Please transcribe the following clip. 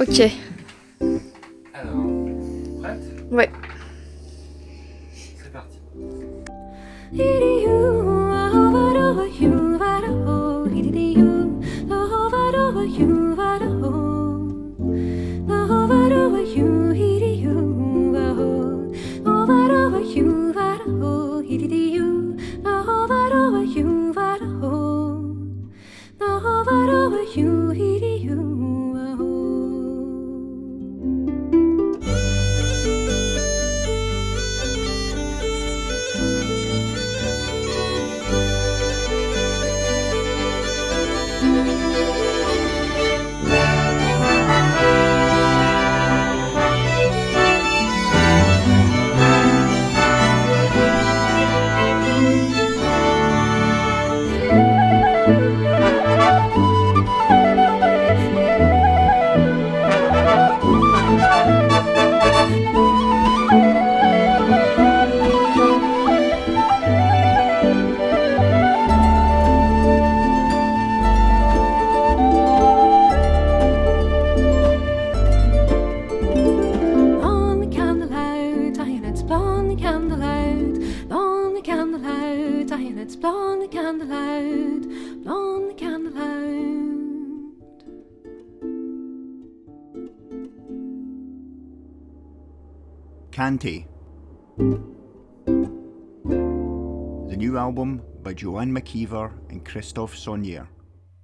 Ok. Alors, prête? Ouais. C'est parti. Let's blow the candle out, blow the candle out. Canty, the new album by Joanne McKeever and Christophe Saunier.